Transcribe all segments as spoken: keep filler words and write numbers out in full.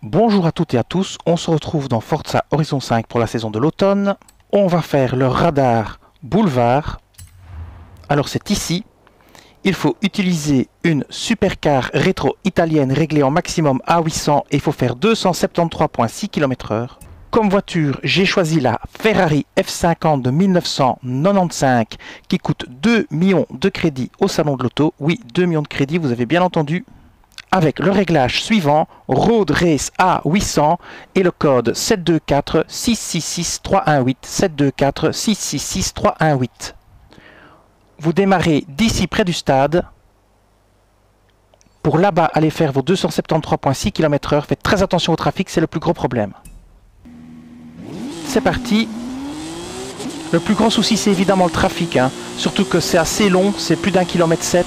Bonjour à toutes et à tous, on se retrouve dans Forza Horizon cinq pour la saison de l'automne. On va faire le radar boulevard. Alors c'est ici. Il faut utiliser une supercar rétro italienne réglée en maximum à huit cents et il faut faire deux cent soixante-treize virgule six kilomètres heure. Comme voiture, j'ai choisi la Ferrari F cinquante de mille neuf cent quatre-vingt-quinze qui coûte deux millions de crédits au salon de l'auto. Oui, deux millions de crédits, vous avez bien entendu. Avec le réglage suivant, Road Race à huit cents et le code sept deux quatre six six six trois un huit, sept deux quatre six six six trois un huit. Vous démarrez d'ici près du stade. Pour là-bas aller faire vos deux cent soixante-treize virgule six kilomètres heure, faites très attention au trafic, c'est le plus gros problème. C'est parti. Le plus grand souci c'est évidemment le trafic, hein. Surtout que c'est assez long, c'est plus d'un kilomètre sept.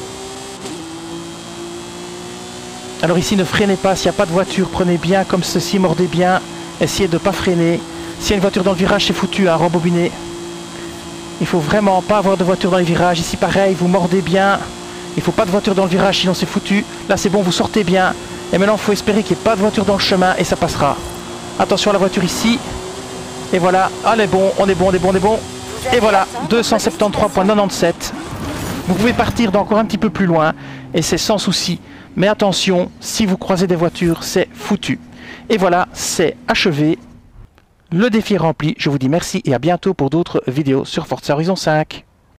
Alors ici ne freinez pas, s'il n'y a pas de voiture, prenez bien comme ceci, mordez bien, essayez de ne pas freiner. S'il y a une voiture dans le virage, c'est foutu, hein, rembobiner. Il faut vraiment pas avoir de voiture dans les virages. Ici pareil, vous mordez bien. Il faut pas de voiture dans le virage, sinon c'est foutu. Là c'est bon, vous sortez bien. Et maintenant il faut espérer qu'il n'y ait pas de voiture dans le chemin et ça passera. Attention à la voiture ici. Et voilà, allez bon, on est bon, on est bon, on est bon. Et voilà, deux cent soixante-treize virgule quatre-vingt-dix-sept. Vous pouvez partir d'encore un petit peu plus loin et c'est sans souci. Mais attention, si vous croisez des voitures, c'est foutu. Et voilà, c'est achevé. Le défi est rempli. Je vous dis merci et à bientôt pour d'autres vidéos sur Forza Horizon cinq.